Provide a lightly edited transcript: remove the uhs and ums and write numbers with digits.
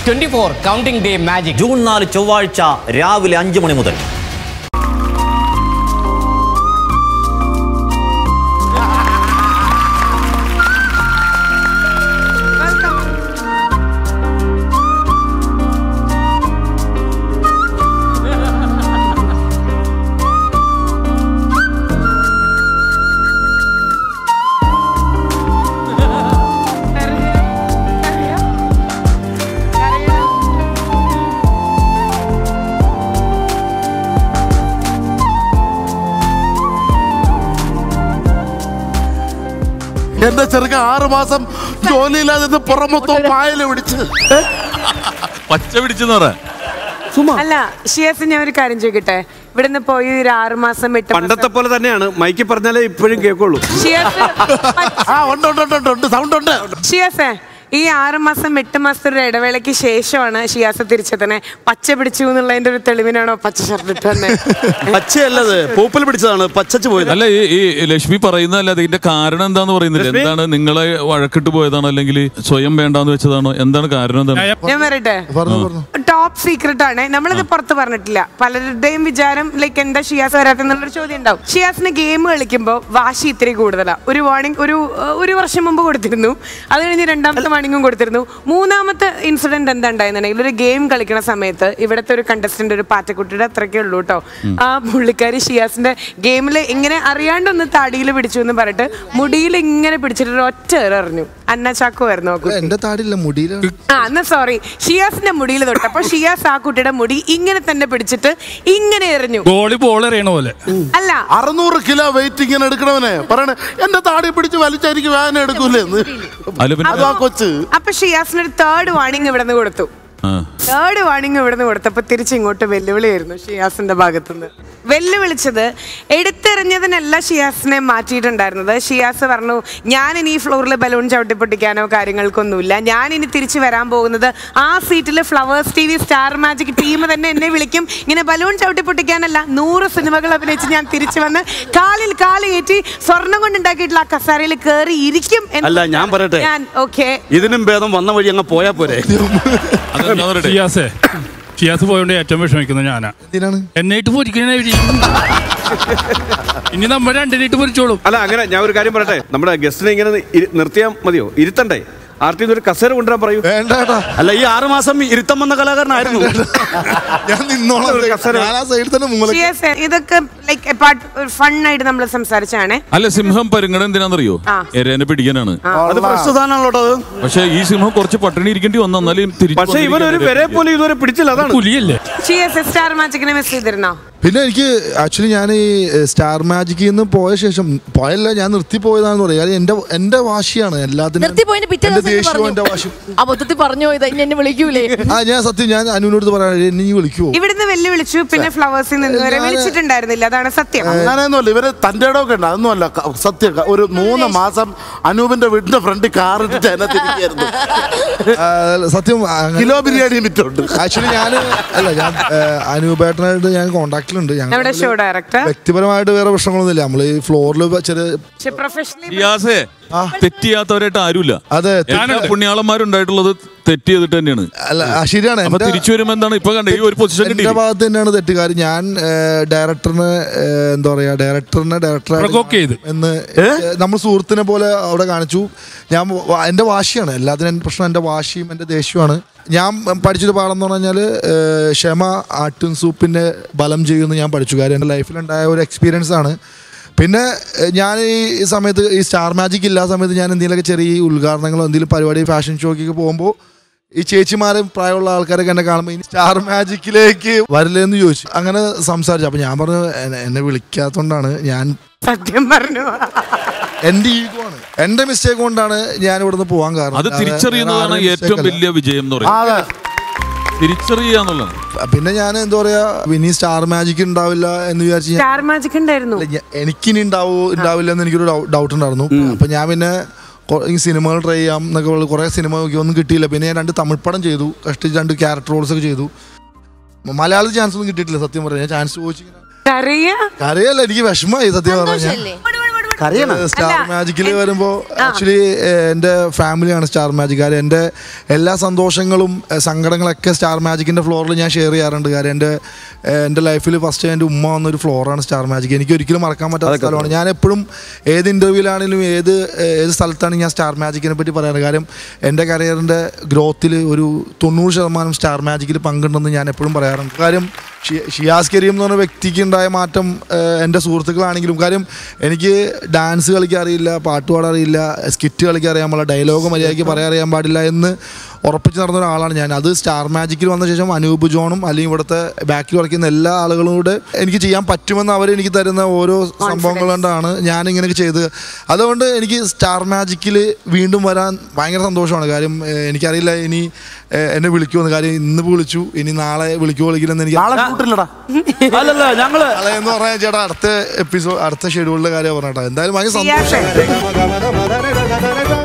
24 Counting Day Magic. June 4 ചൊവ്വാഴ്ച രാവിലെ 5 മണി മുതൽ. എന്റെ ചെറുക്ക 6 മാസം ജോലിയില്ലാതെ പുറമൊത്തം പായല് പിടിച്ച് പച്ച പിടിച്ചെന്ന് പറ. അല്ല ഷിയാസ്, ഞാൻ ഒരു കാര്യം ചോദിക്കട്ടെ, ഇവിടുന്ന് പോയി ഒരു 6 മാസം 8 പണ്ടത്തെ പോലെ തന്നെയാണ്. മൈക്ക് പറഞ്ഞാലേ ഇപ്പോഴും കേൾക്കുള്ളൂ. സൗണ്ട് ഉണ്ട്. ഷിയാസേ, ഈ 6 മാസം 8 മാസത്തെ ഒരു ഇടവേളയ്ക്ക് ശേഷമാണ് ഷിയാസ് തിരിച്ചെത്തനെ. പച്ച പിടിച്ചു എന്നുള്ളതിന്റെ ഒരു തെളിവിനാണോ പച്ച ഷർട്ട് ഇട്ട് തന്നെ? പച്ചയല്ലത്, പൂപ്പൽ പിടിച്ചതാണ്, പച്ചച്ച് പോയത്. അല്ല, ഈ ലക്ഷ്മി പറയുന്നതല്ല, ഇതിന്റെ കാരണം എന്താന്ന് പറയുന്നില്ല. എന്താണ്, നിങ്ങളെ വഴക്കിട്ട് പോയതാണോ അല്ലെങ്കിൽ സ്വയം വേണ്ടാന്ന് വെച്ചതാണോ? എന്താണ് കാരണം? എന്താണ്? ഞാൻ പറയട്ടെ, ടോപ്പ് സീക്രട്ട് ആണ്, നമ്മളിത് പുറത്ത് പറഞ്ഞിട്ടില്ല. പലരുടെയും വിചാരം ലൈക്ക് എന്താ ഷിയാസ് വരാത്തെന്നുള്ളൊരു ചോദ്യം ഉണ്ടാവും. ഷിയാസിന് ഗെയിം കളിക്കുമ്പോൾ വാശി ഇത്തിരി കൂടുതലാണ്. ഒരു വാർണിംഗ് ഒരു വർഷം മുമ്പ് കൊടുത്തിരുന്നു, അത് കഴിഞ്ഞ് രണ്ടാമത്തെ വാർണിംഗും കൊടുത്തിരുന്നു. മൂന്നാമത്തെ ഇൻസിഡന്റ് എന്താ ഉണ്ടായിരുന്നുണ്ടെങ്കിൽ, ഒരു ഗെയിം കളിക്കുന്ന സമയത്ത് ഇവിടുത്തെ ഒരു കണ്ടസ്റ്റന്റ്, ഒരു പാറ്റക്കുട്ടിയുടെ അത്രയ്ക്കേ ഉള്ളൂ കേട്ടോ, ആ പുള്ളിക്കാരി ഷിയാസിന്റെ ഗെയിമിൽ ഇങ്ങനെ അറിയാണ്ടൊന്ന് താടിയിൽ പിടിച്ചു എന്ന് പറഞ്ഞിട്ട് മുടിയിൽ ഇങ്ങനെ പിടിച്ചിട്ട് ഒരു ഒറ്റ എറിഞ്ഞു. അന്ന ചാക്കോ ആയിരുന്നു എന്റെ താടിയില്ല, മുടിയിൽ. സോറി, ഷിയാസിന്റെ മുടിയിൽ തൊട്ടപ്പോ ഷിയാസ് ആ കുട്ടിയുടെ മുടി ഇങ്ങനെ തന്നെ പിടിച്ചിട്ട് ഇങ്ങനെ എറിഞ്ഞു. പോലെ അല്ല, 600 കിലോ വെയിറ്റ് ഇങ്ങനെ എടുക്കണവനെ പറയണേ എന്റെ താടി പിടിച്ച് വലിച്ചായിരിക്കും വേദന എടുക്കൂലെന്ന്. അതാ കൊച്ച്. അപ്പൊ ഷിയാസിനൊരു തേർഡ് വാർണിംഗ് ഇവിടുന്ന് കൊടുത്തു. തേർഡ് വാർണിംഗ് ഇവിടുന്ന് കൊടുത്തപ്പോ തിരിച്ചിങ്ങോട്ട് വെല്ലുവിളിയായിരുന്നു ഷിയാസിന്റെ ഭാഗത്തുനിന്ന്. വെല്ലുവിളിച്ചത് എടുത്തെറിഞ്ഞതിനല്ല ഷിയാസിനെ മാറ്റിയിട്ടുണ്ടായിരുന്നത്. ഷിയാസ് പറഞ്ഞു, ഞാൻ ഇനി ഈ ഫ്ലോറിൽ ബലൂൺ ചവിട്ടി പൊട്ടിക്കാനോ കാര്യങ്ങൾക്കൊന്നുമില്ല, ഞാൻ ഇനി തിരിച്ചു വരാൻ പോകുന്നത് ആ സീറ്റിൽ Flowers TV Star Magic team തന്നെ എന്നെ വിളിക്കും, ഇങ്ങനെ ബലൂൺ ചവിട്ടി പൊട്ടിക്കാനല്ല, 100 സിനിമകൾ അഭിനയിച്ച് ഞാൻ തിരിച്ചു വന്ന് കാലിൽ കാല് കയറ്റി സ്വർണം കൊണ്ടുണ്ടാക്കിയിട്ടുള്ള ആ കസാരയിൽ കയറി ഇരിക്കും. അല്ല, ഞാൻ പറയട്ടെ, ഇതിനും ഭേദം വന്ന വഴി അങ്ങ് പോയാ പോരെ. ഷിയാസ് പോയോണ്ട് ഏറ്റവും വിഷമിക്കുന്നത് ഞാനാ. എന്നായിട്ട് പൊരിക്കണേ ഇനി നമ്മൾ രണ്ടിനായിട്ട് പൊരിച്ചോളും. അല്ല, അങ്ങനെ ഞാൻ ഒരു കാര്യം പറയട്ടെ, നമ്മുടെ ഗസ്റ്റിനെ ഇങ്ങനെ നിർത്തിയാൽ മതിയോ? ഇരുത്തണ്ടേ? ആർട്ടിന്ന് ഒരു കസേര കൊണ്ടുവരാൻ പറയൂ. അല്ല, ഈ 6 മാസം ഇരുത്തം വന്ന കലാകാരനായിരുന്നു. ഇതൊക്കെ ഫണ്ണായിട്ട് നമ്മൾ സംസാരിച്ചാണ്. അല്ല, സിംഹം പരുങ്ങണ എന്തിനാണെന്നറിയോ? എരേനെ പിടിക്കാനാണ്. അത് പ്രശ്നമാണല്ലോ. പക്ഷെ ഈ സിംഹം കുറച്ച് പട്ടിണി ഇരിക്കേണ്ടി വന്നു, എന്നാലും പക്ഷെ ഇവനൊരു വരെ പോലും ഇതുവരെ പിടിച്ചില്ല. അതാണ് പുലിയല്ലേ. സ്റ്റാർ മാജിക്കിനെ മിസ് ചെയ്തിരുന്നോ? പിന്നെ എനിക്ക് ആക്ച്വലി ഞാൻ ഈ സ്റ്റാർ മാജിക്കിൽ നിന്ന് പോയ ശേഷം പോയല്ല, ഞാൻ നിർത്തി പോയതാണെന്ന് പറയാം. എന്റെ വാശിയാണ് എല്ലാത്തിനും. ഞാൻ സത്യം, ഞാൻ അനുവിനോട് പറയാൻ നീ വിളിക്കുവോ? ഇവിടുന്ന് വെല്ലുവിളിച്ചു, പിന്നെ ഫ്ലവേഴ്സിൽ നിന്ന് വരെ വിളിച്ചിട്ടുണ്ടായിരുന്നില്ല. അതാണ് സത്യം. അങ്ങനെയൊന്നുമല്ല, ഇവര് തന്റെ ഇടമൊക്കെ ഉണ്ട്, അതൊന്നുമല്ല സത്യം. ഒരു 3 മാസം അനൂപിന്റെ വീടിന്റെ ഫ്രണ്ടിൽ കാറിട്ട് അതിനകത്തിരിക്കുന്നു. സത്യം, കിലോ ബിരിയാണി വിറ്റുണ്ട്. ആക്ച്വലി ഞാൻ അനൂപേട്ടനായിട്ട് ഞാൻ കോണ്ടാക്ട് ണ്ട്. വ്യക്തിപരമായിട്ട് വേറെ പ്രശ്നങ്ങളൊന്നുമില്ല. നമ്മള് ഈ ഫ്ലോറിൽ തെറ്റിയാത്തവരായിട്ട് ആരുമില്ല. അതെ, പുണ്യാളന്മാരുണ്ടായിട്ടുള്ളത് തെറ്റ് ചെയ്തിട്ട് തന്നെയാണ്. അല്ല, ശരിയാണ്. തിരിച്ചു വരുമ്പോ എന്താണ് ഇപ്പൊ കണ്ടത്, ഈ ഒരു പൊസിഷൻ എന്റെ ഭാഗത്ത് തന്നെയാണ് തെറ്റുകാർ. ഞാൻ ഡയറക്ടറിനെ എന്താ പറയാ, ഡയറക്ടറെ എന്ന് നമ്മൾ സുഹൃത്തിനെ പോലെ അവിടെ കാണിച്ചു. ഞാൻ എന്റെ വാശിയാണ് എല്ലാത്തിനും പ്രശ്നം. എന്റെ വാശിയും എന്റെ ദേഷ്യമാണ്. ഞാൻ പഠിച്ചൊരു പാഠം എന്ന് പറഞ്ഞാൽ ക്ഷമ ആട്ടും സൂപ്പിന്റെ ബലം ചെയ്യുമെന്ന് ഞാൻ പഠിച്ചു. കാര്യം എൻ്റെ ലൈഫിലുണ്ടായ ഒരു എക്സ്പീരിയൻസ് ആണ്. പിന്നെ ഞാൻ ഈ സമയത്ത് ഈ സ്റ്റാർ മാജിക് ഇല്ലാത്ത സമയത്ത് ഞാൻ എന്തെങ്കിലുമൊക്കെ ചെറിയ ഉദ്ഘാടനങ്ങളോ എന്തെങ്കിലും പരിപാടി ഫാഷൻ ഷോക്കൊക്കെ പോകുമ്പോൾ ഈ ചേച്ചിമാരും പ്രായമുള്ള ആൾക്കാരൊക്കെ എന്നെ കാണുമ്പോൾ ഇനി സ്റ്റാർ മാജിക്കിലേക്ക് വരില്ലെന്ന് ചോദിച്ചു. അങ്ങനെ സംസാരിച്ചു. അപ്പം ഞാൻ പറഞ്ഞു, എന്നെ വിളിക്കാത്തതുകൊണ്ടാണ്, ഞാൻ സത്യം പറഞ്ഞു, എന്റെ ഈഗോ ആണ്, എന്റെ മിസ്റ്റേക്ക് കൊണ്ടാണ് ഞാൻ ഇവിടുന്ന് പോകാൻ കാരണം. അത് തിരിച്ചറിയുന്നതാണ് ഏറ്റവും വലിയ വിജയം എന്ന് പറയുന്നത്. തിരിച്ചറിയാന്നുള്ളത്. പിന്നെ ഞാൻ എന്താ പറയാ, ഇനി സ്റ്റാർ മാജിക് ഉണ്ടാവില്ല എന്ന് വിചാരിച്ചു. സ്റ്റാർ മാജിക് ഉണ്ടായിരുന്നു, എനിക്കിനി ഉണ്ടാവില്ല എന്ന് എനിക്കൊരു ഡൗട്ട് ഉണ്ടായിരുന്നു. അപ്പൊ ഞാൻ പിന്നെ ഈ സിനിമകൾ ട്രൈ ചെയ്യാം എന്നൊക്കെ കുറെ സിനിമ നോക്കി, ഒന്നും കിട്ടിയില്ല. പിന്നെ ഞാൻ 2 തമിഴ് പടം ചെയ്തു, കഷ്ടിച്ച് 2 ക്യാരക്ടർ റോൾസ് ഒക്കെ ചെയ്തു. മലയാളത്തിൽ ചാൻസ് ഒന്നും കിട്ടിയിട്ടില്ല സത്യം പറയാം. ഞാൻ ചാൻസ് ചോദിച്ചിങ്ങനെ കരയല്ല, എനിക്ക് വിഷമമായി സത്യം പറഞ്ഞാൽ. സ്റ്റാർ മാജിക്കിൽ വരുമ്പോൾ ആക്ച്വലി എൻ്റെ ഫാമിലിയാണ് സ്റ്റാർ മാജിക്. കാര്യം എൻ്റെ എല്ലാ സന്തോഷങ്ങളും സങ്കടങ്ങളൊക്കെ സ്റ്റാർ മാജിക്കിൻ്റെ ഫ്ലോറിൽ ഞാൻ ഷെയർ ചെയ്യാറുണ്ട്. കാര്യം എൻ്റെ ലൈഫിൽ ഫസ്റ്റ് എൻ്റെ ഉമ്മ വന്നൊരു ഫ്ലോറാണ് സ്റ്റാർ മാജിക്. എനിക്ക് ഒരിക്കലും മറക്കാൻ പറ്റാത്ത സ്ഥലമാണ്. ഞാൻ എപ്പോഴും ഏത് ഇൻ്റർവ്യൂവിലാണെങ്കിലും ഏത് സ്ഥലത്താണെങ്കിലും ഞാൻ സ്റ്റാർ മാജിക്കിനെ പറ്റി പറയാറ്. കാര്യം എൻ്റെ കരിയറിൻ്റെ ഗ്രോത്തിൽ ഒരു 90% സ്റ്റാർ മാജിക്കിൽ പങ്കുണ്ടെന്ന് ഞാൻ എപ്പോഴും പറയാറുണ്ട്. കാര്യം ഷിയാസ് കരീം എന്ന് പറഞ്ഞ വ്യക്തിക്ക് ഉണ്ടായ മാറ്റം എൻ്റെ സുഹൃത്തുക്കളാണെങ്കിലും, കാര്യം എനിക്ക് ഡാൻസ് കളിക്കാൻ അറിയില്ല, പാട്ട് പാടാൻ അറിയില്ല, സ്കിറ്റ് കളിക്കാൻ അറിയാൻ പാടില്ല, ഡയലോഗ് മര്യാദയ്ക്ക് പറയാൻ അറിയാൻ പാടില്ല എന്ന് ഉറപ്പിച്ച് നടന്ന ഒരാളാണ് ഞാൻ. അത് സ്റ്റാർ മാജിക്കിൽ വന്ന ശേഷം അനൂപ് ജോണും അല്ലെങ്കിൽ ഇവിടുത്തെ ബാക്കിൽ കളിക്കുന്ന എല്ലാ ആളുകളും കൂടെ എനിക്ക് ചെയ്യാൻ പറ്റുമെന്ന് അവർ എനിക്ക് തരുന്ന ഓരോ സംഭവങ്ങൾ കൊണ്ടാണ് ഞാനിങ്ങനെയൊക്കെ ചെയ്തത്. അതുകൊണ്ട് എനിക്ക് സ്റ്റാർ മാജിക്കിൽ വീണ്ടും വരാൻ ഭയങ്കര സന്തോഷമാണ്. കാര്യം എനിക്കറിയില്ല ഇനി എന്നെ വിളിക്കുമെന്ന്. കാര്യം ഇന്ന് വിളിച്ചു, ഇനി നാളെ വിളിക്കുമെന്ന് എനിക്ക് എന്ന് പറഞ്ഞാൽ ചേട്ടാ അടുത്ത എപ്പിസോഡ് അടുത്ത ഷെഡ്യൂളിലെ കാര്യം പറഞ്ഞേട്ടാ. എന്തായാലും ഭയങ്കര സന്തോഷം.